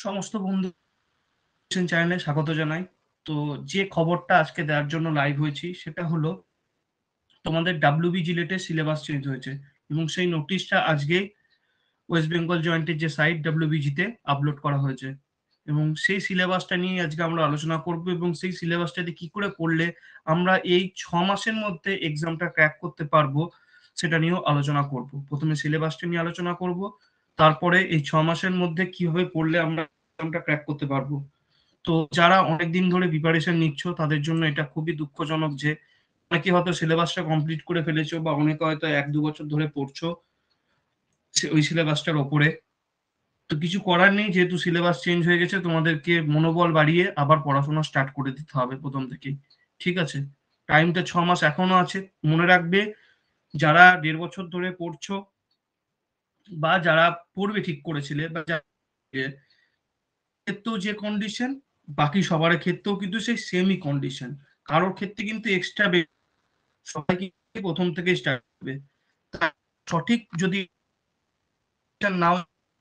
সমস্ত বন্ধু চ্যানেলে স্বাগত জানাই। তো যে খবরটা আজকে দেওয়ার জন্য লাইভ হয়েছি সেটা হলো তোমাদের ডাব্লিউবি জিলেটের সিলেবাস চেঞ্জ হয়েছে এবং সেই নোটিশটা আজকে ওয়েস্ট বেঙ্গল জয়েন্টের যে সাইট ডাব্লিউবিজিতে আপলোড করা হয়েছে এবং সেই সিলেবাসটা নিয়ে আজকে আমরা আলোচনা করব এবং সেই সিলেবাসটাতে কি করে পড়লে আমরা এই 6 মাসের মধ্যে এক্সামটা ক্র্যাক করতে পারবো সেটা নিয়েও আলোচনা করব। প্রথমে সিলেবাসটা নিয়ে আলোচনা করব, তারপরে এই 6 মাসের মধ্যে কিভাবে পড়লে আমরা এক্সামটা ক্র্যাক করতে পারবো। তো যারা অনেকদিন ধরে প্রিপারেশন নিচ্ছ তাদের জন্য এটা খুবই দুঃখজনক যে অনেকে হয়তো সিলেবাসটা কমপ্লিট করে ফেলেছো বা অনেকে হয়তো 1-2 বছর ধরে পড়ছো ওই সিলেবাসটার ওপরে। তো কিছু করার নেই, যেহেতু সিলেবাস চেঞ্জ হয়ে গেছে তোমাদেরকে মনোবল বাড়িয়ে আবার পড়াশোনা স্টার্ট করে দিতে হবে প্রথম থেকেই। ঠিক আছে, টাইমটা 6 মাস এখনো আছে। মনে রাখবে, যারা 1.5 বছর ধরে পড়ছো বা যারা পড়বে ঠিক করেছিলে বা ক্ষেত্রেও যে কন্ডিশন, বাকি সবার ক্ষেত্রেও কিন্তু সেই সেমই কন্ডিশন। কারোর ক্ষেত্রে কিন্তু এক্সট্রা সবাই কিন্তু প্রথম থেকে স্টার্ট করবে। সঠিক যদি নাও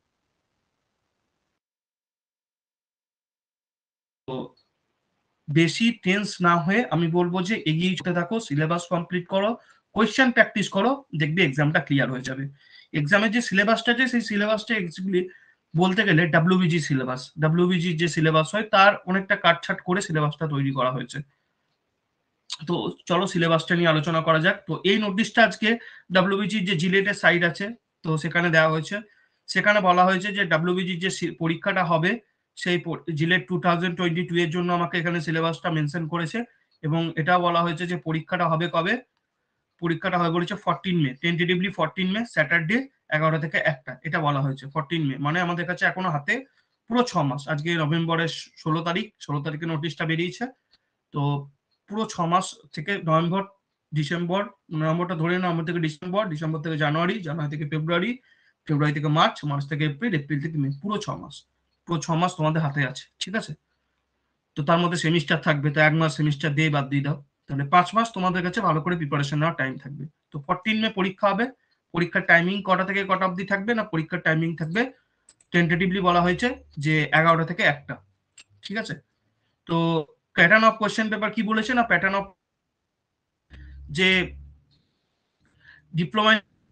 তো বেশি টেন্স না হয়ে আমি বলবো যে এগিয়ে চলতে থাকো, সিলেবাস কমপ্লিট করো, কোয়েশ্চেন প্র্যাকটিস করো, দেখবে এক্সামটা ক্লিয়ার হয়ে যাবে। এক্সামের যে সিলেবাসটা আছে সেই সিলেবাসটা এক্স্যাক্টলি বলতে গেলে ডাব্লিউবিজি সিলেবাস, ডাব্লিউবিজি যে সিলেবাস হয় তার অনেকটা কাটছাট করে সিলেবাসটা তৈরি করা হয়েছে। তো চলো সিলেবাসটা নিয়ে আলোচনা করা যাক। তো এই নোটিশটা আজকে ডাব্লিউবিজির যে জিলেটের সাইট আছে তো সেখানে দেওয়া হয়েছে। সেখানে বলা হয়েছে যে ডাব্লিউবিজির যে পরীক্ষাটা হবে সেই জিলেট 2022 এর জন্য আমাকে এখানে সিলেবাসটা মেনশন করেছে এবং এটা বলা হয়েছে যে পরীক্ষাটা হবে কবে। পরীক্ষাটা হবে বলেছে 14 মে, টেন্টেটিভলি 14 মে, স্যাটারডে 11টা থেকে 1টা, এটা বলা হয়েছে। 14 মে মানে আমাদের কাছে এখনো হাতে পুরো 6 মাস। আজকে নভেম্বরের 16 তারিখ, 16 তারিখে নোটিশটা বেরিয়েছে। তো পুরো 6 মাস থেকে নভেম্বর, ডিসেম্বর, নভেম্বরটা ধরে নভেম্বর থেকে ডিসেম্বর, ডিসেম্বর থেকে জানুয়ারি, জানুয়ারি থেকে ফেব্রুয়ারি, ফেব্রুয়ারি থেকে মার্চ, মার্চ থেকে এপ্রিল, এপ্রিল থেকে মে, পুরো 6 মাস। পুরো 6 মাস তোমাদের হাতে আছে। ঠিক আছে, তো তার মধ্যে সেমিস্টার থাকবে, তো 1 মাস সেমিস্টার দিয়ে বাদ দিয়ে দাও, তাহলে 5 মাস তোমাদের কাছে ভালো করে প্রিপারেশন নেওয়ার টাইম থাকবে। তো 14 মে পরীক্ষা হবে। পরীক্ষার টাইমিং কটা থেকে কটা অবধি থাকবে না, পরীক্ষার টাইমিং থাকবে টেন্টেটিভলি বলা হয়েছে যে 11টা থেকে 1টা। ঠিক আছে, তো প্যাটার্ন অফ কোয়েশ্চেন পেপার কি বলেছে না, প্যাটার্ন অফ যে ডিপ্লোমা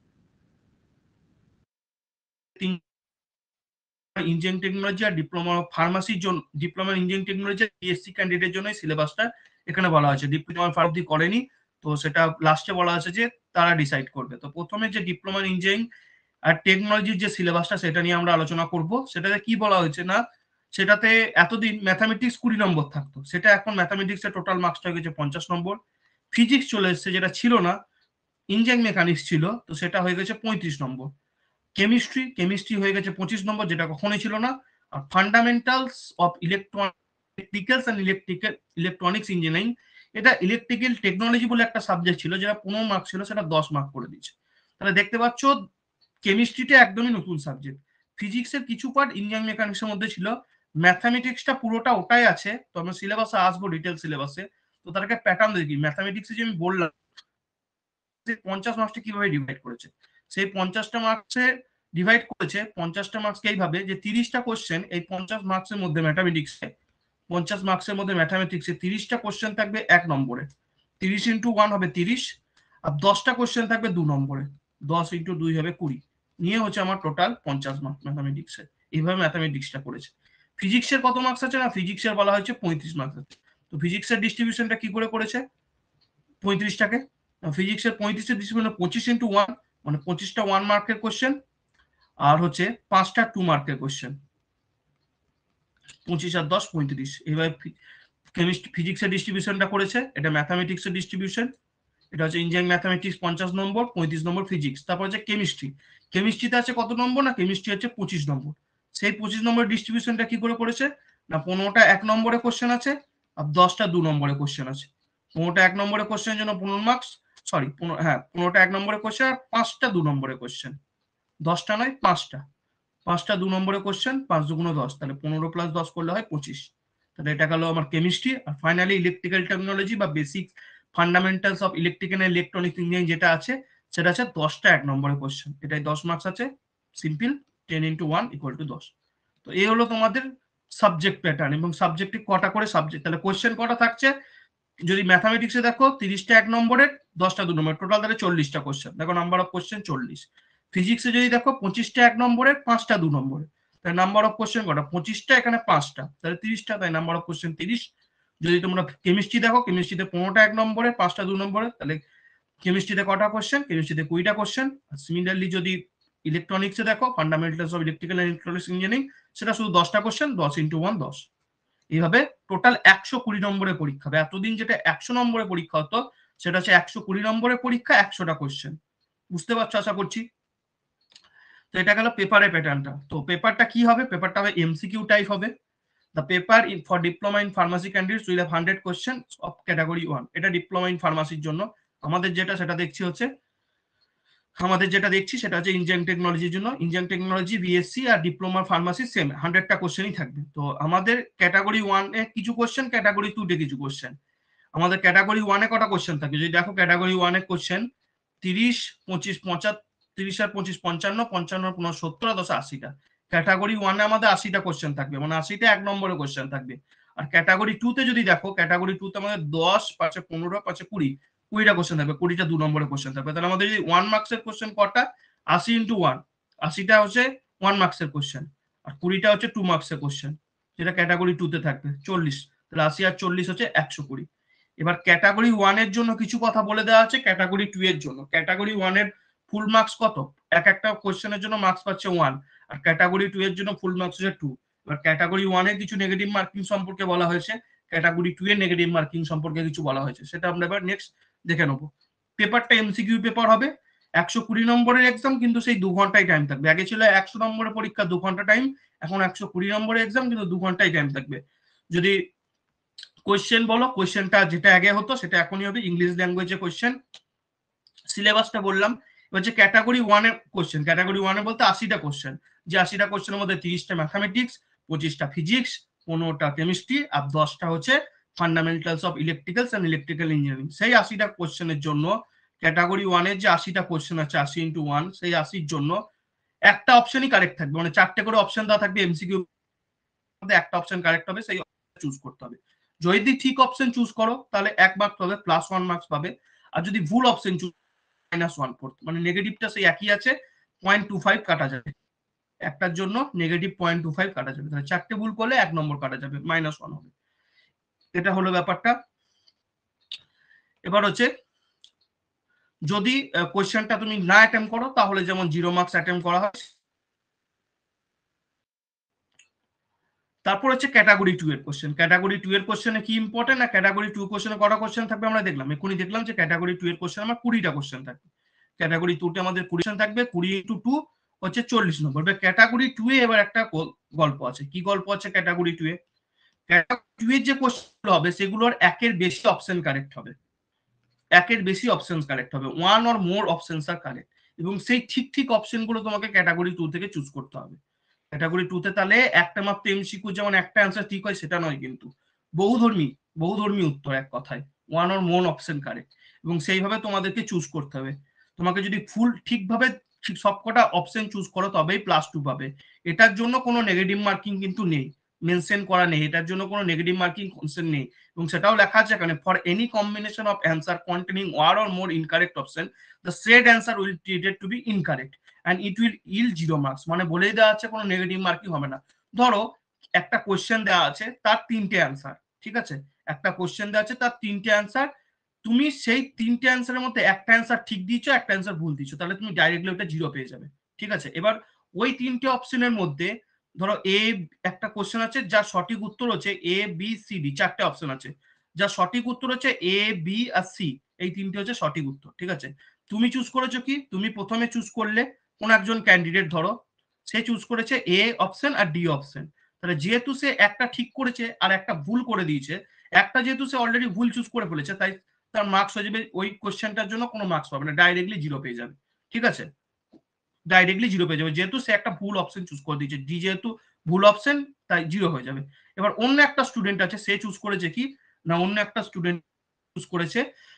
ইঞ্জিনিয়ারিং টেকনোলজি আর ডিপ্লোমা ফার্মাসির জন্য, ডিপ্লোমা ইঞ্জিনিয়ারিং টেকনোলজি বিএসসি ক্যান্ডিডেটের জন্য সিলেবাসটা এখানে বলা হয়েছে। ডিপ্লোমা ফার্মাসি করেনি তো সেটা লাস্টে বলা আছে যে তারা ডিসাইড করবে। তো প্রথমে যে ডিপ্লোমা ইঞ্জিনিয়ারিং আর টেকনোলজির যে সিলেবাসটা সেটা নিয়ে আমরা আলোচনা করব। সেটাতে কি বলা হয়েছে না, সেটাতে এতদিন ম্যাথামেটিক্স 20 নম্বর থাকতো, সেটা এখন ম্যাথামেটিক্সের টোটাল মার্কসটা হয়ে গেছে 50 নম্বর। ফিজিক্স চলে এসছে, যেটা ছিল না, ইঞ্জিনিয়ারিং মেকানিক্স ছিল, তো সেটা হয়ে গেছে 35 নম্বর। কেমিস্ট্রি, কেমিস্ট্রি হয়ে গেছে 25 নম্বর, যেটা কখনোই ছিল না। আর fundamentals of electricals and electronics engineering, এটা ইলেকট্রিক্যাল টেকনোলজি বলে একটা সাবজেক্ট ছিল, যেটা 15 মার্ক ছিল, সেটা 10 মার্ক করে দিয়েছে। তাহলে দেখতে পাচ্ছ কেমিস্ট্রিটা একদমই নতুন সাবজেক্ট। ফিজিক্সের কিছু পার্ট ইঞ্জিনিয়ারিং মেকানিক্সের মধ্যে ছিল, ম্যাথামেটিক্সটা পুরোটা ওটাই আছে। তো আমরা সিলেবাসে আসবো, ডিটেল সিলেবাসে। তো তার একটা প্যাটার্ন দেখি, ম্যাথামেটিক্সে যে আমি বললাম 50 মার্কসটা কিভাবে ডিভাইড করেছে। সেই 50টা মার্কসে ডিভাইড করেছে 50টা মার্কসকে এইভাবে যে 30টা কোশ্চেন এই 50 মার্কসের মধ্যে ম্যাথামেটিক্সে, 50 মার্কসের মধ্যে ম্যাথামেটিক্সে 30টা কোশ্চেন থাকবে 1 নম্বরে, 30 × 1 হবে 30, আর 10টা কোশ্চেন থাকবে 2 নম্বরে, 10 × 2 হবে 20, নিয়ে হচ্ছে আমার টোটাল 50 মার্ক ম্যাথামেটিক্সে। এইভাবে ম্যাথামেটিক্সটা করেছে। ফিজিক্সের কত মার্কস আছে না, ফিজিক্সের বলা হয়েছে 35 মার্কস আছে। তো ফিজিক্সের ডিস্ট্রিবিউশনটা কি করে করেছে, 35টাকে, ফিজিক্সের 35 ডিস্ট্রিবিউশন 25 × 1 মানে 25টা 1 মার্কের কোশ্চেন, আর হচ্ছে 5টা 2 মার্কের কোশ্চেন, 25 আর 10 35। এইভাবে ফিজিক্সের ডিস্ট্রিবিউশনটা করেছে। এটা ম্যাথামেটিক্সের ডিস্ট্রিবিউশন, এটা হচ্ছে ইঞ্জিনিয়ারিং ম্যাথামেটিক্স 50 নম্বর, 35 নম্বর ফিজিক্স। তারপর হচ্ছে কেমিস্ট্রি, কেমিস্ট্রিতে আছে কত নম্বর না, কেমিস্ট্রি হচ্ছে 25 নম্বর। সেই 25 নম্বর ডিস্ট্রিবিউশনটা কি করে করেছে না, 15টা 1 নম্বরে কোশ্চেন আছে আর 10টা 2 নম্বরে কোশ্চেন আছে। 15টা 1 নম্বরে কোশ্চেনের জন্য 15 মার্কস, সরি হ্যাঁ 15টা 1 নম্বরে কোশ্চেন আর 5টা 2 নম্বরে কোশ্চেন, 10টা নয় 5টা, 5টা 2 নম্বরে কোশ্চেন, 5 × 2 = 10, তাহলে 15 + 10 করলে হয় 25। তাহলে এটা গেল আমার কেমিস্ট্রি। আর ফাইনালি ইলেকট্রিক্যাল টেকনোলজি বা basic fundamentals of electrical and electronics engineering যেটা আছে, সেটা আছে 10টা 1 নম্বরে কোশ্চেন, এটাই 10 মার্কস আছে। সিম্পল, 10 × 1 = 10। তো এই হলো তোমাদের সাবজেক্ট প্যাটার্ন, এবং সাবজেক্টে কটা করে সাবজেক্ট, তাহলে কোয়েশ্চেন কটা থাকছে, যদি ম্যাথামেটিক্সে দেখো 30টা 1 নম্বরের, 10টা 2 নম্বরের, টোটাল তাহলে 40টা কোয়েশ্চেন, দেখো নাম্বার অফ কোয়েশ্চেন 40। ফিজিক্সে যদি দেখো 25টা 1 নম্বরের, 5টা 2 নম্বরের, তাহলে নাম্বার অফ কোয়েশ্চেন কটা, 25টা, এখানে 5টা, তাহলে 30টা, তাই নাম্বার অফ কোয়েশ্চেন 30। যদি তোমরা কেমিস্ট্রি দেখো, কেমিস্ট্রিতে 15টা 1 নম্বরের, 5টা 2 নম্বরের, তাহলে কেমিস্ট্রিতে কটা কোয়েশ্চেন, কেমিস্ট্রিতে 20টা কোয়েশ্চেন। সিমিলারলি যদি ইলেকট্রনিক্সে দেখো, fundamentals of electrical and electronics engineering, সেটা শুধু 10টা কোয়েশ্চেন, 10 × 1 10। এইভাবে টোটাল 120 নম্বরের পরীক্ষা হবে। এতদিন যেটা 100 নম্বরের পরীক্ষা হতো, সেটা হচ্ছে 120 নম্বরের পরীক্ষা, 100টা কোয়েশ্চেন। বুঝতে পারছো আশা করছি। তো এটা গেল পেপারের প্যাটার্নটা। তো পেপারটা কি হবে, পেপারটা হবে এমসিকিউ টাইপ হবে। The paper for diploma in pharmacy candidates will have 100 questions of category 1. এটা ডিপ্লোমা ইন ফার্মাসির জন্য। আমাদের যেটা সেটা দেখছি হচ্ছে, সেটা হচ্ছে ইঞ্জিনিয়ারিং টেকনোলজির জন্য। ইঞ্জিনিয়ারিং টেকনোলজি, বিএসসি আর ডিপ্লোমা ফার্মাসি সেম 100টা কোশ্চেনই থাকবে। তো আমাদের ক্যাটাগরি 1 এ কিছু কোশ্চেন, ক্যাটাগরি 2 তে কিছু কোশ্চেন। আমাদের ক্যাটাগরি 1 এ কটা কোশ্চেন থাকে, যদি দেখো ক্যাটাগরি 1 এ কোশ্চেন 30, 25, 75, 30 আর 25 55, 55 আর 15 70 আর 10 80টা। ক্যাটাগরি 1 এ আমাদের 80টা কোশ্চেন থাকবে, মানে 80টা 1 নম্বরের কোশ্চেন থাকবে। আর ক্যাটাগরি 2 তে যদি দেখো, ক্যাটাগরি 2 তে আমাদের 10, 5 15, 5 20, 20টা কোশ্চেন থাকবে, 20টা 2 নম্বরের কোশ্চেন থাকবে। তাহলে আমাদের যদি 1 মার্কসের কোশ্চেন কটা, 80 × 1, 80টা হচ্ছে 1 মার্কসের কোশ্চেন, আর 20টা হচ্ছে 2 মার্কসের কোশ্চেন, যেটা ক্যাটাগরি 2 তে থাকবে 40। তাহলে 80 আর 40 হচ্ছে 120। এবার ক্যাটাগরি 1 এর জন্য কিছু কথা বলে দেওয়া আছে, ক্যাটাগরি 2 এর জন্য। ক্যাটাগরি 1 এর ফুল মার্কস কত, একটা কোশ্চেনের জন্য মার্কস পাচ্ছে 1, আর ক্যাটাগরি 2 এর জন্য ফুল মার্কস হচ্ছে 2। এবার ক্যাটাগরি 1 এর কিছু নেগেটিভ মার্কিং সম্পর্কে বলা হয়েছে, ক্যাটাগরি 2 এর নেগেটিভ মার্কিং সম্পর্কে কিছু বলা হয়েছে, সেটা আমরা এবার নেক্সট দেখে নেবো। পেপারটা এমসিকিউ পেপার হবে, 120 নম্বরের এক্সাম, কিন্তু সেই 2 ঘন্টায় টাইম থাকবে। আগে ছিল 100 নম্বরের পরীক্ষা 2 ঘন্টা টাইম, এখন 120 নম্বরের এক্সাম, কিন্তু 2 ঘন্টায় টাইম থাকবে। যদি কোয়েশ্চেন বলো, কোয়েশ্চেনটা যেটা আগে হতো সেটা এখনই হবে, ইংলিশ ল্যাঙ্গুয়েজে কোয়েশ্চেন। সিলেবাসটা বললাম। এবার যে ক্যাটাগরি 1 এর কোয়েশ্চেন, ক্যাটাগরি 1 এ বলতে 80টা কোয়েশ্চেন, যে 80টা কোয়েশ্চেনের মধ্যে 30টা ম্যাথামেটিক্স, 25টা ফিজিক্স, 15টা কেমিস্ট্রি, আর 10টা হচ্ছে fundamentals of electricals and electrical engineering. সেই 80টা কোয়েশ্চেনের জন্য ক্যাটাগরি 1 এর যে 80টা কোয়েশ্চেন আছে, 80 × 1, সেই 80-র জন্য একটা অপশনই কারেক্ট থাকবে, মানে 4টে করে অপশন দেওয়া থাকবে এমসিকিউ মধ্যে, একটা অপশন কারেক্ট হবে, সেই চুজ করতে হবে। যদি ঠিক অপশন চুজ করো তাহলে 1 মার্ক পাবে, +1 মার্কস পাবে। আর যদি ভুল অপশন চুজ, -1 পড়তে, মানে নেগেটিভটা সেই একই আছে, 0.25 কাটা যাবে, একটার জন্য নেগেটিভ 0.25 কাটা যাবে। তাহলে 4টে ভুল করলে 1 নম্বর কাটা যাবে, -1 হবে। এটা হলো ব্যাপারটা। এবার হচ্ছে যদি কোয়েশ্চেনটা তুমি না অ্যাটেম্প করো, তাহলে যেমন 0 মার্কস অ্যাটেম্প করা হয়। তারপর হচ্ছে ক্যাটাগরি 2 এর কোশ্চেন। ক্যাটাগরি 2 এর কোশ্চেনে কি ইম্পর্টেন্ট, না ক্যাটাগরি 2 কোশ্চেনে কটা কোশ্চেন থাকবে আমরা দেখলাম, এখনই দেখলাম যে ক্যাটাগরি 2 এর কোশ্চেন আমার 20টা কোশ্চেন থাকবে। ক্যাটাগরি 2 তে আমাদের 20 থাকবে, 20 × 2 হচ্ছে 40 নম্বর। এবার ক্যাটাগরি 2 এ এবার একটা গল্প আছে। কি গল্প আছে ক্যাটাগরি 2 এ? ক্যাটাগরি 2 এর যে কোশ্চেন হবে, সেগুলোর একের বেশি অপশন কারেক্ট হবে, একের বেশি অপশন কারেক্ট হবে, 1 or more অপশনস আর কারেক্ট। এবং সেই ঠিক ঠিক অপশনগুলো তোমাকে ক্যাটাগরি 2 থেকে চুজ করতে হবে। ক্যাটাগরি 2 তে তাহলে একটা মাত্র এমসিকিউ, যেমন একটা অ্যান্সার ঠিক হয় সেটা নয়, কিন্তু বহুধর্মী উত্তর, এক কথায় 1 or more অপশন কারেক্ট। এবং সেইভাবে তোমাদেরকে চুজ করতে হবে। তোমাকে যদি ফুল ঠিকভাবে সবকটা অপশন চুজ করো, তবেই +2 পাবে। এটার জন্য কোনো নেগেটিভ মার্কিং কিন্তু নেই, মেনশন করা নেই, এটার জন্য কোনো নেগেটিভ মার্কিং কনসেপ্ট নেই। এবং সেটাও লেখা আছে এখানে, for any combination of answer containing 1 or more incorrect option, the said answer will treated to be incorrect and it will yield 0 marks। মানে বলেই দেওয়া আছে কোনো নেগেটিভ মার্কিং হবে না। ধরো একটা কোশ্চেন দেওয়া আছে, তার 3টে অ্যান্সার, ঠিক আছে, একটা কোশ্চেন দেওয়া আছে, তার 3টে অ্যান্সার, তুমি সেই 3টে অ্যান্সারের মধ্যে একটা অ্যান্সার ঠিক দিয়েছো, একটা অ্যান্সার ভুল দিয়েছো, তাহলে তুমি ডাইরেক্টলি ওটা 0 পেয়ে যাবে, ঠিক আছে। এবার ওই 3টে অপশনের মধ্যে ধরো একটা কোশ্চেন আছে, যার সঠিক উত্তর হচ্ছে A B C D, 4টে অপশন আছে, যার সঠিক উত্তর হচ্ছে A B আর C, এই 3টে হচ্ছে সঠিক উত্তর, ঠিক আছে। তুমি চুজ করেছো কি, তুমি প্রথমে চুজ করলে কোন একজন ক্যান্ডিডেট, ধরো সে চুজ করেছে A অপশন আর D অপশন। তাহলে যেহেতু সে একটা ঠিক করেছে আর একটা ভুল করে দিয়েছে, একটা যেহেতু সে অলরেডি ভুল চুজ করে ফেলেছে, তাই তার মার্কস হয়ে যাবে, ওই কোশ্চেনটার জন্য কোনো মার্কস পাবে না, ডাইরেক্টলি 0 পেয়ে যাবে, ঠিক আছে, ডাইরেক্টলি 0 পেয়ে যাবে, যেহেতু সে একটা ভুল অপশন চুজ করে দিয়েছে। ডি যেহেতু ভুল অপশন, তাই 0 হয়ে যাবে। এবার অন্য একটা স্টুডেন্ট আছে, সে চুজ করেছে কি, না অন্য একটা স্টুডেন্ট চুজ করেছে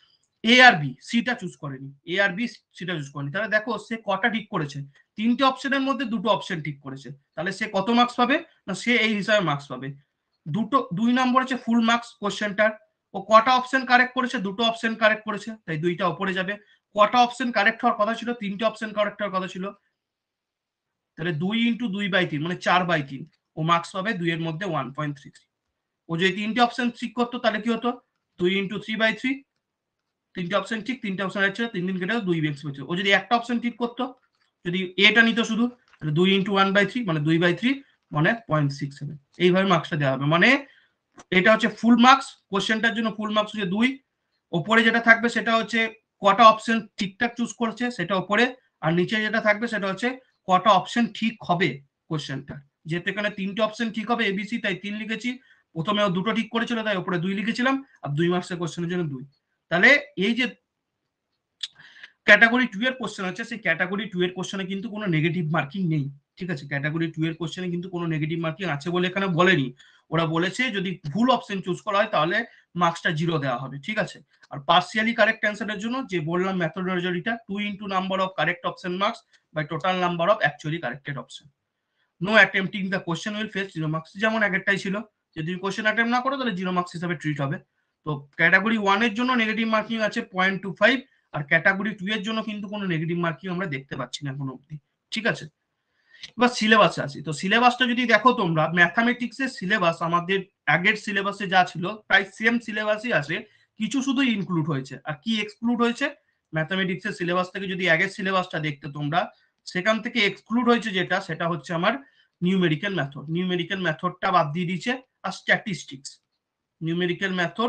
এ আর বি সিটা চুজ করেনি, এ আর বি সিটা চুজ করেনি, তাহলে দেখো সে কটা ঠিক করেছে, তিনটে অপশনের মধ্যে দুটো অপশন ঠিক করেছে, তাহলে সে কত মার্কস পাবে না সে এই হিসাবে মার্কস পাবে। দুটো 2 নম্বর হচ্ছে ফুল মার্কস কোশ্চেনটার, ও কটা অপশন কারেক্ট করেছে, দুটো অপশন কারেক্ট করেছে, তাই 2টা উপরে যাবে। কটা অপশন কারেক্ট হওয়ার কথা ছিল, 3টে অপশন কারেক্ট হওয়ার কথা ছিল, তাহলে 2 ইন্টু 2/3 মানে 4/3, ও মার্কস পাবে 2 এর মধ্যে 1.33। ও যদি 3টে অপশন ঠিক করতো তাহলে কি হতো, 2 ইন্টু 3/3, 3টে অপশন ঠিক, 3টে অপশন আছে, 3 দিন কেটে 2 বেক্স পেয়েছে। ও যদি একটা অপশন ঠিক করতো, যদি এটা নিত শুধু, তাহলে 2 ইন্টু 1/3 মানে 2/3 মানে 0.67, এইভাবে মার্কসটা দেওয়া হবে। মানে এটা হচ্ছে ফুল মার্কস, কোশ্চেনটার জন্য ফুল মার্কস হচ্ছে 2, ওপরে যেটা থাকবে সেটা হচ্ছে কটা অপশন ঠিকঠাক চুজ করেছে সেটা উপরে, আর নিচে যেটা থাকবে সেটা হচ্ছে কটা অপশন ঠিক হবে কোশ্চেনটা, যেহেতু এখানে 3টে অপশন ঠিক হবে এবিসি, তাই 3 লিখেছি, প্রথমে ও দুটো ঠিক করেছিল তাই উপরে 2 লিখেছিলাম, আর 2 মার্কসের কোশ্চেনের জন্য 2। তাহলে এই যে ক্যাটাগরি 2 এর কোশ্চেন আছে, সেই ক্যাটাগরি 2 এর কোশ্চেনে কিন্তু কোনো নেগেটিভ মার্কিং নেই, ঠিক আছে, ক্যাটাগরি 2 এর কোশ্চেনে কিন্তু কোনো নেগেটিভ মার্কিং আছে বলে এখানে বলেনি, ওরা বলেছে যদি ভুল অপশন চুজ করা হয় তাহলে মার্কসটা 0 দেওয়া হবে, ঠিক আছে। আর পার্সিয়ালি কারেক্ট অ্যান্সারের জন্য যে বললাম মেথোডোলজিটা 2 into number of correct option marks by total number of actually corrected option, no attempting the question will face 0 marks, যেমন আগেরটাই ছিল, যদি কোশ্চেন অ্যাটেম্প না করো তাহলে 0 মার্কস হিসাবে ট্রিট হবে। তো ক্যাটাগরি 1 এর জন্য নেগেটিভ মার্কিং আছে 0.25, আর ক্যাটাগরি 2 এর জন্য কিন্তু কোনো নেগেটিভ মার্কিং আমরা দেখতে পাচ্ছি না এখনো অবধি, ঠিক আছে। এবার সিলেবাসে আসি, তো সিলেবাসটা যদি দেখো তোমরা, ম্যাথামেটিক্সের সিলেবাস আমাদের আগের সিলেবাসে যা ছিল প্রায় সেম সিলেবাসই আছে, কিছু শুধু ইনক্লুড হয়েছে। আর কি এক্সক্লুড হয়েছে, ম্যাথামেটিক্সের সিলেবাস থেকে যদি আগের সিলেবাসটা দেখতে তোমরা, সেখান থেকে এক্সক্লুড হয়েছে যেটা, সেটা হচ্ছে আমার নিউমেরিক্যাল মেথড, নিউমেরিক্যাল মেথডটা বাদ দিয়ে দিয়েছে, আর স্ট্যাটিস্টিক্স, নিউমেরিক্যাল মেথড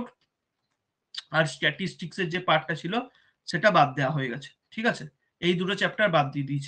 আর স্ট্যাটিস্টিক্স এর যে পার্টটা ছিল সেটা বাদ দেওয়া হয়ে গেছে, ঠিক আছে, এই দুটো চ্যাপ্টার বাদ দিয়ে দিয়েছে।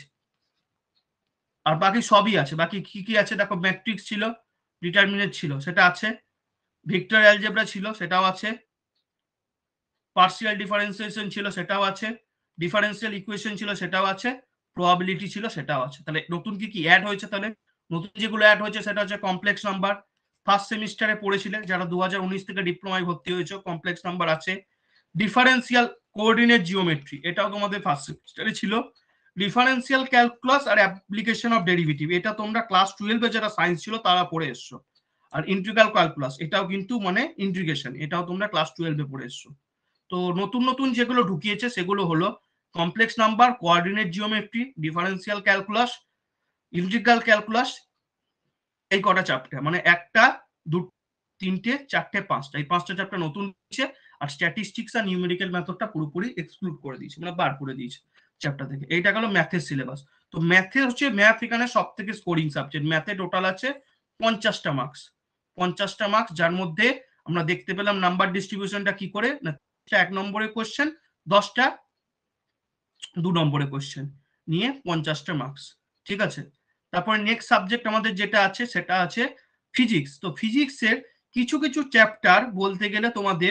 আর বাকি সবই আছে, বাকি কি কি আছে দেখো, ম্যাট্রিক্স ছিল, ডিটারমিনেন্ট ছিল সেটা আছে, ভেক্টর অ্যালজেব্রা ছিল সেটাও আছে, পার্সিয়াল ডিফারেন্সিয়েশন ছিল সেটাও আছে, ডিফারেন্সিয়াল ইকুয়েশন ছিল সেটাও আছে, প্রবাবিলিটি ছিল সেটাও আছে। তাহলে নতুন কি কি অ্যাড হয়েছে, তাহলে নতুন যেগুলো অ্যাড হয়েছে সেটা হচ্ছে কমপ্লেক্স নাম্বার, ফার্স্ট সেমিস্টারে পড়েছিলে যারা 2019 থেকে ডিপ্লোমায় ভর্তি হয়েছে, কমপ্লেক্স নাম্বার আছে, ডিফারেন্সিয়াল কোঅর্ডিনেট জিওমেট্রি এটাও তোমাদের ফার্স্ট সেমিস্টারে ছিল, ডিফারেন্সিয়াল ক্যালকুলাস আর অ্যাপ্লিকেশন অফ ডেরিভেটিভ এটা তোমরা ক্লাস 12 এ যারা সায়েন্স ছিল তারা পড়ে এসছো, আর ইন্টিগ্রাল ক্যালকুলাস এটাও কিন্তু মানে ইন্টিগ্রেশন এটাও তোমরা ক্লাস 12 এ পড়ে এসছো। তো নতুন নতুন যেগুলো ঢুকিয়েছে সেগুলো হলো complex number, coordinate geometry, differential calculus, integral calculus, এই কটা চ্যাপ্টার, মানে একটা, দুটো, তিনটে, চারটে, পাঁচটা, এই পাঁচটা চ্যাপ্টার নতুন দিয়েছে। আর স্ট্যাটিস্টিক্স আর নিউমেরিক্যাল মেথডটা পুরোপুরি এক্সক্লুড করে দিয়েছে, মানে বার করে দিয়েছে চ্যাপ্টার থেকে। এইটা গেল ম্যাথের সিলেবাস। তো ম্যাথে হচ্ছে, ম্যাথ এখানে সব থেকে স্কোরিং সাবজেক্ট, ম্যাথে টোটাল আছে 50টা মার্কস, 50টা মার্কস, যার মধ্যে আমরা দেখতে পেলাম নাম্বার ডিস্ট্রিবিউশনটা কি করে না, 1 নম্বরের কোশ্চেন, 10টা 2 নম্বরের কোশ্চেন নিয়ে 50টা মার্কস, ঠিক আছে। তারপরে নেক্সট সাবজেক্ট আমাদের যেটা আছে সেটা আছে ফিজিক্স। তো ফিজিক্সের কিছু কিছু চ্যাপ্টার বলতে গেলে তোমাদের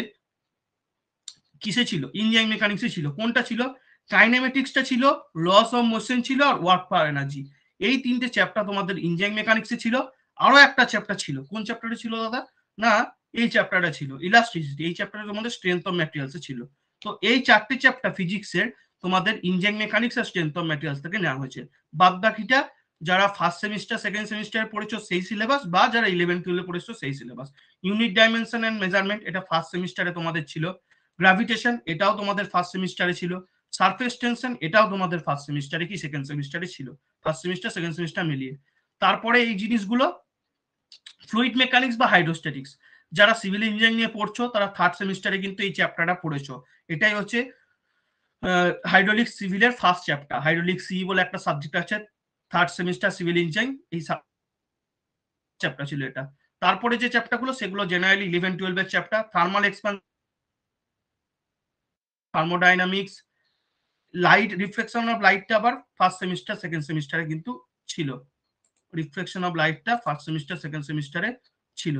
কিসে ছিল, ইঞ্জিনিয়ারিং মেকানিক্সে ছিল। কোনটা ছিল, কাইনেমেটিক্সটা ছিল, লস অফ মোশন ছিল, আর ওয়ার্ক পাওয়ার এনার্জি, এই তিনটে চ্যাপ্টার তোমাদের ইঞ্জিনিয়ারিং মেকানিক্সে ছিল। আরো একটা চ্যাপ্টার ছিল, কোন চ্যাপ্টারে ছিল দাদা, না এই চ্যাপ্টারটা ছিল ইলাস্ট্রিসিটি, এই চ্যাপ্টারে তোমাদের স্ট্রেংথ অফ ম্যাটেরিয়ালসে ছিল। তো এই চারটে চ্যাপ্টার ফিজিক্সের তোমাদের ইঞ্জিনিয়ারিং মেকানিক্স আর স্ট্রেংথ অফ ম্যাটেরিয়ালস থেকে নেওয়া হয়েছে। বাদ বাকিটা যারা ফার্স্ট সেমিস্টার সেকেন্ড সেমিস্টারে পড়েছো সেই সিলেবাস, বা যারা 11-12 পড়েছো সেই syllabus. Unit dimension and measurement এটা ফার্স্ট সেমিস্টারে তোমাদের ছিল, গ্র্যাভিটেশন এটাও তোমাদের ফার্স্ট সেমিস্টারে ছিল, সারফেস টেনশন এটাও তোমাদের ফার্স্ট সেমিস্টারে কি সেকেন্ড সেমিস্টারে ছিল, ফার্স্ট সেমিস্টার সেকেন্ড সেমিস্টার মিলিয়ে। তারপরে এই জিনিসগুলো ফ্লুইড মেকানিক্স বা হাইড্রোস্ট্যাটিক্স, যারা সিভিল ইঞ্জিনিয়ারিং নিয়ে পড়ছো তারা থার্ড সেমিস্টারে কিন্তু এই চ্যাপ্টারটা পড়েছো। এটাই হচ্ছে হাইড্রোলিক সিভিলের ফার্স্ট চ্যাপ্টার, হাইড্রোলিক সি বলে একটা সাবজেক্ট আছে থার্ড সেমিস্টার সিভিল ইঞ্জিনিয়ারিং, এই চ্যাপ্টার ছিল এটা। তারপরে যে চ্যাপ্টারগুলো সেগুলো জেনারেলি 11-12 এর chapter, thermal expansion, thermodynamics, light, reflection of লাইটটা আবার ফার্স্ট সেমিস্টার সেকেন্ড সেমিস্টারে কিন্তু ছিল, রিফ্লেকশন অফ লাইটটা ফার্স্ট সেমিস্টার সেকেন্ড সেমিস্টারে ছিল।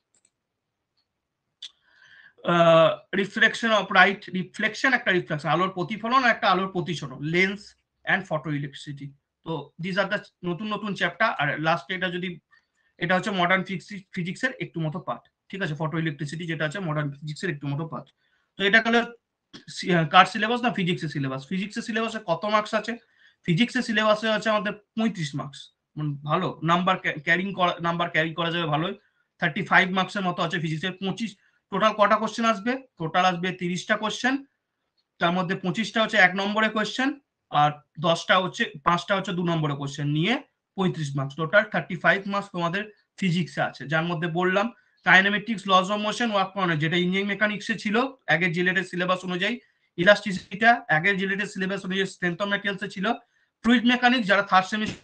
রিফ্লেকশন অফ লাইট, রিফ্লেকশন একটা রিফ্লেকশন, আলোর প্রতিফলন একটা আলোর প্রতিসরণ, লেন্স অ্যান্ড ফটো ইলেকট্রিসিটি। তো দিস আর দ্য নতুন নতুন চ্যাপ্টার। আর লাস্টে এটা যদি, এটা হচ্ছে মডার্ন ফিজিক্সের একটু মতো পার্ট, ঠিক আছে, ফটো ইলেকট্রিসিটি যেটা আছে মডার্ন ফিজিক্সের একটু মতো পার্ট। তো এটা গেল কার সিলেবাস না ফিজিক্সের সিলেবাস। ফিজিক্সের সিলেবাসে কত মার্কস আছে? ফিজিক্সের সিলেবাসে আছে আমাদের 35 মার্কস, ভালো নাম্বার ক্যারি করা যাবে ভালোই। 35 মার্কসের মতো আছে ফিজিক্সের। 25 টোটাল কটা কোশ্চেন আসবে? টোটাল আসবে 30টা কোশ্চেন, তার মধ্যে 25টা হচ্ছে 1 নম্বরের কোশ্চেন, আর 5টা হচ্ছে 2 নম্বরের কোশ্চেন, নিয়ে 35 মার্কস। টোটাল 35 মার্কস তোমাদের ফিজিক্সে আছে, যার মধ্যে বললাম kinematics, laws of motion, work power, যেটা ইঞ্জিনিয়ারিং মেকানিক্সে ছিল আগের জিলেটের সিলেবাস অনুযায়ী। ইলাস্টিসিটিটা আগের জিলেটের সিলেবাস অনুযায়ী স্ট্রেংথ অফ ম্যাটেরিয়ালসে ছিল। ফ্লুইড মেকানিক্স যারা থার্ড সেমিস্টার,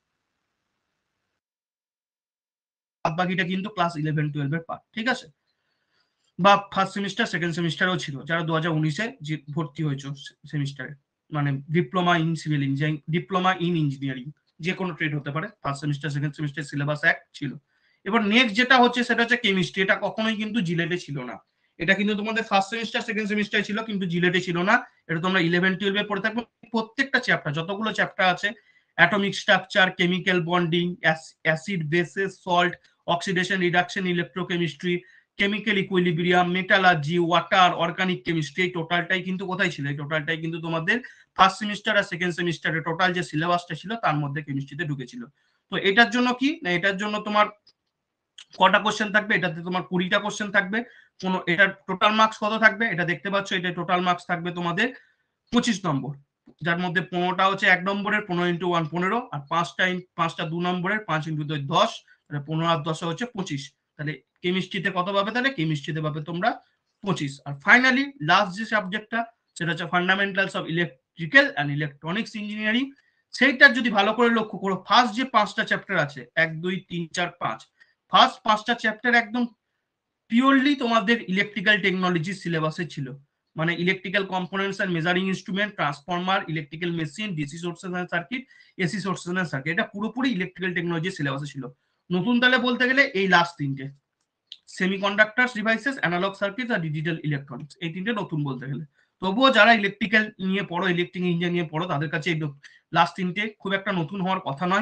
বাকিটা কিন্তু ক্লাস 11-12 এর পার্ট, ঠিক আছে? বা ফার্স্ট সেমিস্টার সেকেন্ড সেমিস্টারও ছিল, যারা 2019-এ ভর্তি হয়েছে সেমিস্টারে, মানে diploma in civil engineering, diploma in engineering, যে কোনো ট্রেড হতে পারে। First semester second semester syllabus এক ছিল। এবার নেক্সট যেটা হচ্ছে সেটা হচ্ছে কেমিস্ট্রি। এটা কখনোই কিন্তু জিলেটে ছিল না। এটা কিন্তু তোমাদের ফার্স্ট সেমিস্টার সেকেন্ড সেমিস্টার ছিল, কিন্তু জিলেটে ছিল না। এটা তোমরা 11-12-এ পড়ে থাকবে। প্রত্যেকটা চ্যাপ্টার, যতগুলো চ্যাপ্টার আছে, atomic structure, chemical bonding, acid bases, salt, oxidation reduction, electrochemistry, chemical equilibrium, metallurgy, water, organic chemistry, এই টোটালটাই কিন্তু কোথায় ছিল? এই টোটালটাই কিন্তু তোমাদের ফার্স্ট সেমিস্টার আর সেকেন্ড সেমিস্টারে টোটাল যে সিলেবাসটা ছিল তার মধ্যে কেমিস্ট্রিতে ঢুকেছিল। তো এটার জন্য কি না, এটার জন্য তোমার কটা কোশ্চেন থাকবে? এটাতে তোমার 20টা কোশ্চেন থাকবে। এটার টোটাল মার্কস কত থাকবে? এটা দেখতে পাচ্ছ, এটা টোটাল মার্কস থাকবে তোমাদের 25 নম্বর, যার মধ্যে 15টা হচ্ছে 1 নম্বরের, 15 × 1 15, আর 5টা 2 নম্বরের, 5 × 2 10, তাহলে 15 আর 10 হচ্ছে 25। তাহলে কেমিস্ট্রিতে কত পাবে? তাহলে কেমিস্ট্রিতে পাবে তোমরা 25। আর ফাইনালি লাস্ট যে সাবজেক্টটা, সেটা হচ্ছে fundamentals of electrical and electronics engineering. সেইটার যদি ভালো করে লক্ষ্য করো, ফার্স্ট যে 5টা চ্যাপ্টার আছে, 1 2 3 4 5, ফার্স্ট 5টা চ্যাপ্টার একদম পিওরলি তোমাদের ইলেকট্রিক্যাল টেকনোলজি সিলেবাসে ছিল। মানে electrical components and measuring instrument, transformer, electrical machine, DC sources and circuit, AC sources and circuit, এটা পুরোপুরি ইলেকট্রিক্যাল টেকনোলজি সিলেবাসে ছিল। নতুন তাহলে বলতে গেলে এই লাস্ট তিনটে, সেমিকন্ডাক্টরস ডিভাইসেস, অ্যানালগ সার্কিটস আর ডিজিটাল ইলেকট্রনিক্স, এই তিনটে নতুন বলতে গেলে। তবুও যারা ইলেকট্রিক্যাল নিয়ে পড়ো, ইলেকট্রিক ইঞ্জিনিয়ার নিয়ে পড়ো, তাদের কাছে এই লাস্ট তিনটে খুব একটা নতুন হওয়ার কথা নয়।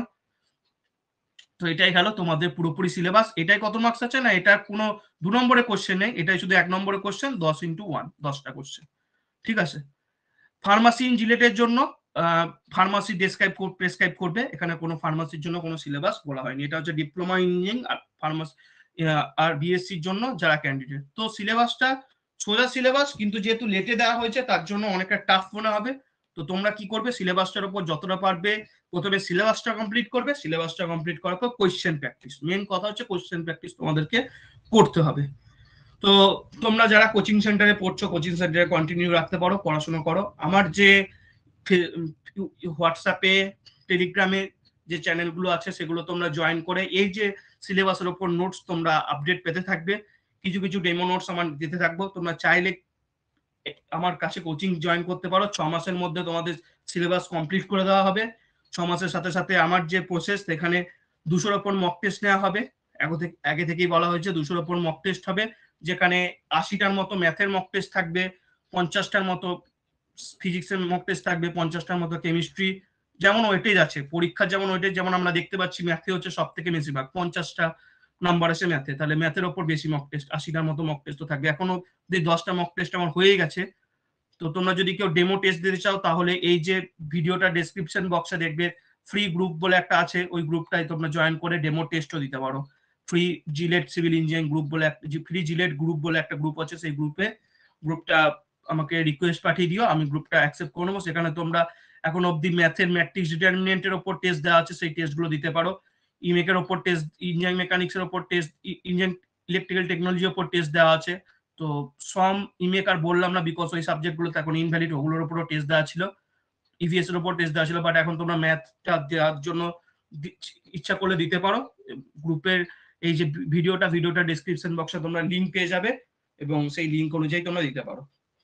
তো এটাই গেল তোমাদের পুরোপুরি সিলেবাস। এটাই কত মার্কস আছে না, এটা কোনো 2 নম্বরের কোশ্চেন নেই, এটাই শুধু 1 নম্বরের কোশ্চেন, 10 × 1, 10টা কোশ্চেন, ঠিক আছে? ফার্মাসি ইনজিলেটের জন্য ফার্মাসি প্রেসক্রাইব করবে, এখানে কোনো ফার্মাসির জন্য কোনো সিলেবাস বলা হয়নি। এটা হচ্ছে ডিপ্লোমা ইঞ্জিনিয়ারিং আর ফার্মাসি আর বিএসসির জন্য যারা ক্যান্ডিডেট। তো সিলেবাসটা সোজা সিলেবাস, কিন্তু যেহেতু লেটে দেওয়া হয়েছে তার জন্য অনেকটা টাফ মনে হবে। তো তোমরা কি করবে, সিলেবাসটার উপর যতটা পারবে প্রথমে সিলেবাসটা কমপ্লিট করবে। সিলেবাসটা কমপ্লিট করার পর কোয়েশ্চেন প্র্যাকটিস, মেন কথা হচ্ছে কোয়েশ্চেন প্র্যাকটিস তোমাদেরকে করতে হবে। তো তোমরা যারা কোচিং সেন্টারে পড়ছো, কোচিং সেন্টারে কন্টিনিউ রাখতে পারো, পড়াশোনা করো। আমার যে হোয়াটসঅ্যাপে, টেলিগ্রামে যে চ্যানেলগুলো আছে সেগুলো তোমরা জয়েন করে এই যে সিলেবাসের উপর নোটস তোমরা আপডেট পেতে থাকবে। কিছু কিছু ডেমো নোটস আমার দিতে থাকবো, তোমরা চাইলে আমার কাছে কোচিং জয়েন করতে পারো। 6 মাসের মধ্যে তোমাদের সিলেবাস কমপ্লিট করে দেওয়া হবে। 6 মাসের সাথে সাথে আমার যে প্রসেস, এখানে 200-র ওপর মক টেস্ট নেওয়া হবে। আগে থেকেই বলা হয়েছে 200-র ওপর মক টেস্ট হবে, যেখানে 80টার মতো ম্যাথের মক টেস্ট থাকবে, 50টার মতো ফিজিক্সের মক টেস্ট থাকবে, 50টার মতো কেমিস্ট্রি। যেমন ওয়েটেজ আছে পরীক্ষার, যেমন ওয়েটেজ, যেমন আমরা দেখতে পাচ্ছি ম্যাথে হচ্ছে সব থেকে বেশিরভাগ 50টা নাম্বার আছে ম্যাথে, তাহলে ম্যাথের ওপর বেশি মক টেস্ট, 80টার মতো মক টেস্ট থাকবে। এখনো 10টা মক টেস্ট আমার হয়ে গেছে। তো তোমরা যদি কেউ ডেমো টেস্ট দিতে চাও, তাহলে এই যে ভিডিওটা ডেসক্রিপশন বক্সে দেখবে ফ্রি গ্রুপ বলে একটা আছে, ওই গ্রুপটাই তোমরা জয়েন করে ডেমো টেস্টও দিতে পারো। Free JELET civil engineering group বলে ফ্রি জিলেট গ্রুপ বলে একটা গ্রুপ আছে, সেই গ্রুপটা আমাকে রিকোয়েস্ট পাঠিয়ে দিও, আমি গ্রুপটা অ্যাকসেপ্ট করে নেবো। সেখানে তোমরা এখন অব্দি ম্যাথের ম্যাট্রিক্স ডিটারমিনেন্টের ওপর টেস্ট দেওয়া আছে, সেই টেস্টগুলো দিতে পারো। ইমেকের ওপর টেস্ট, ইঞ্জিনিয়ারিং মেকানিক্সের ওপর টেস্ট, ইঞ্জিনিয়ারিং ইলেকট্রিক্যাল টেকনোলজির ওপর টেস্ট দেওয়া আছে। তো সম ইমেক আর বললাম না, বিকজ ওই সাবজেক্টগুলো এখন ইনভ্যালিড, ওগুলোর উপরও টেস্ট দেওয়া ছিল, ইভিএস এর উপর টেস্ট দেওয়া ছিল। বাট এখন তোমরা ম্যাথটা দেওয়ার জন্য ইচ্ছা করলে দিতে পারো। গ্রুপের এই যে ভিডিওটা ডেসক্রিপশন বক্সে তোমরা লিঙ্ক পেয়ে যাবে, এবং সেই লিঙ্ক অনুযায়ী তোমরা দিতে পারো।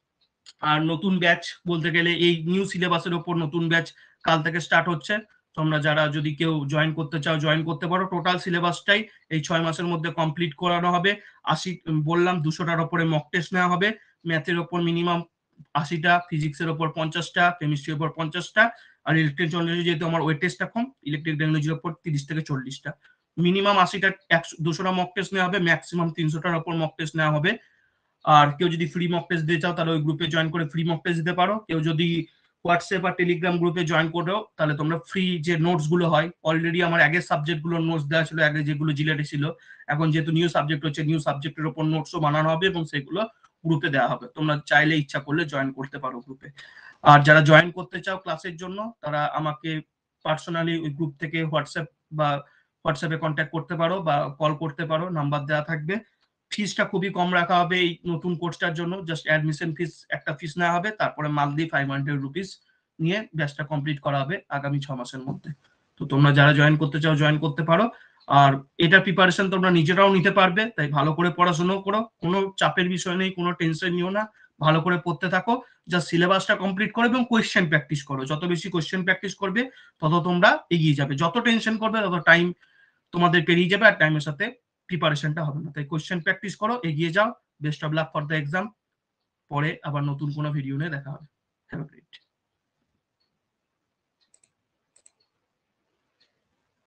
আর নতুন ব্যাচ বলতে গেলে এই নিউ সিলেবাসের উপর নতুন ব্যাচ কাল থেকে স্টার্ট হচ্ছে। তোমরা যারা যদি কেউ জয়েন করতে চাও জয়েন করতে পারো। টোটাল সিলেবাসটাই এই 6 মাসের মধ্যে কমপ্লিট করানো হবে। 80 বললাম 200টার উপরে মক টেস্ট নেওয়া হবে। ম্যাথের ওপর মিনিমাম 80টা, ফিজিক্সের ওপর 50টা, কেমিস্ট্রির ওপর 50টা, আর ইলেকট্রিক টেকনোলজি যেহেতু আমার ওয়েট টেস্টটা কম, ইলেকট্রিক টেকনোলজির ওপর 30 থেকে 40টা। মিনিমাম 80টা 200টা মক টেস্ট নেওয়া হবে, ম্যাক্সিমাম 300টার ওপর মক টেস্ট নেওয়া হবে। আর কেউ যদি ফ্রি মক টেস্ট দিতে চাও তাহলে ওই গ্রুপে জয়েন করে ফ্রি মক টেস্ট দিতে পারো। কেউ যদি হোয়াটসঅ্যাপ আর টেলিগ্রাম গ্রুপে জয়েন করো তাহলে তোমরা ফ্রি যে নোটস গুলো হয়, অলরেডি আমার আগের সাবজেক্ট গুলোর নোটস দেওয়া ছিল, আগে যেগুলো জিলেটে ছিল, এখন যেহেতু নিউ সাবজেক্ট হচ্ছে নিউ সাবজেক্টের উপর নোটসও বানানো হবে এবং সেগুলো গ্রুপে দেওয়া হবে। তোমরা চাইলে ইচ্ছা করলে জয়েন করতে পারো গ্রুপে। আর যারা জয়েন করতে চাও ক্লাসের জন্য তারা আমাকে পার্সোনালি ওই গ্রুপ থেকে হোয়াটসঅ্যাপে কন্ট্যাক্ট করতে পারো বা কল করতে পারো, নাম্বার দেওয়া থাকবে। ফিসটা খুবই কম রাখা হবে এই নতুন কোর্সটার জন্য, জাস্ট অ্যাডমিশন ফিস একটা ফিস নেওয়া হবে, তারপরে মান্থলি 500 রুপিস নিয়ে ব্যাচটা কমপ্লিট করা হবে আগামী 6 মাসের মধ্যে। তো তোমরা যারা জয়েন করতে চাও জয়েন করতে পারো। আর এটা প্রিপারেশন তোমরা নিজেরাও নিতে পারবে, তাই ভালো করে পড়াশোনা করো, কোনো চাপের বিষয় নেই, কোনো টেনশন নিও না, ভালো করে পড়তে থাকো, জাস্ট সিলেবাসটা কমপ্লিট করো এবং কোয়েশ্চেন প্র্যাকটিস করো। যত বেশি কোয়েশ্চেন প্র্যাকটিস করবে তত তোমরা এগিয়ে যাবে, যত টেনশন করবে তত টাইম তোমাদের পেরিয়ে যাবে আর টাইমের সাথে প্রিপারেশনটা হবে না। তাই কোয়েশ্চেন প্র্যাকটিস করো, এগিয়ে যাও। Best of luck for the exam. পরে আবার নতুন কোনো ভিডিও নিয়ে দেখা হবে। Have a great